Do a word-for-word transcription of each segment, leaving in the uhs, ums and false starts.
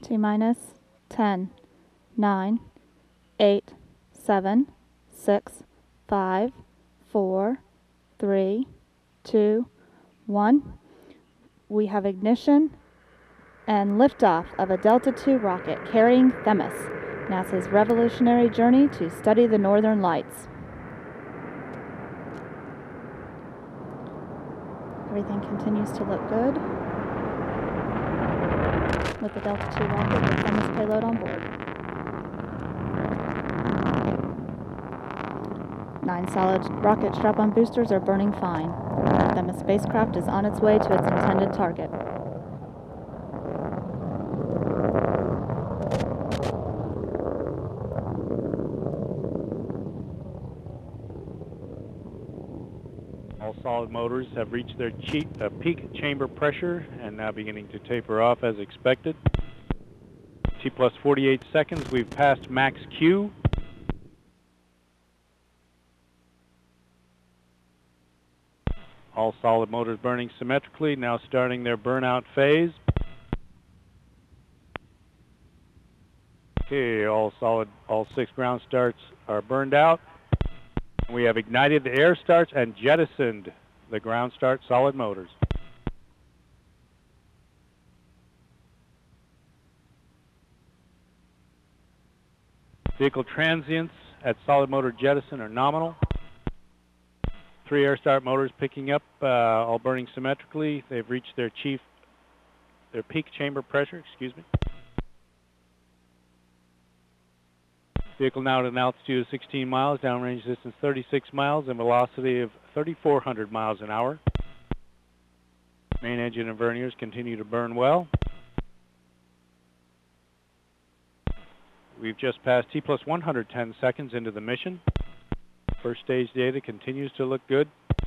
T minus ten, nine, eight, seven, six, five, four, three, two, one. We have ignition and liftoff of a Delta two rocket carrying THEMIS, NASA's revolutionary journey to study the northern lights. Everything continues to look good with the Delta two rocket with THEMIS payload on board. Nine solid rocket strap-on boosters are burning fine. The THEMIS spacecraft is on its way to its intended target. All solid motors have reached their uh, peak chamber pressure and now beginning to taper off as expected. T plus forty-eight seconds, we've passed max Q. All solid motors burning symmetrically, now starting their burnout phase. Okay, all solid, all six ground starts are burned out. We have ignited the air starts and jettisoned the ground start solid motors. Vehicle transients at solid motor jettison are nominal. Three air start motors picking up, uh, all burning symmetrically. They've reached their chief, their peak chamber pressure, excuse me. Vehicle now at an altitude of sixteen miles, downrange distance thirty-six miles, and velocity of thirty-four hundred miles an hour. Main engine and verniers continue to burn well. We've just passed T plus one hundred ten seconds into the mission. First stage data continues to look good.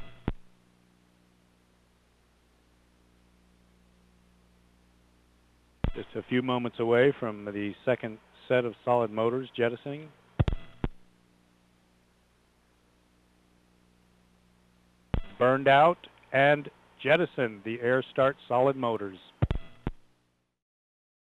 Just a few moments away from the second set of solid motors jettisoning. Burned out and jettisoned the air start solid motors.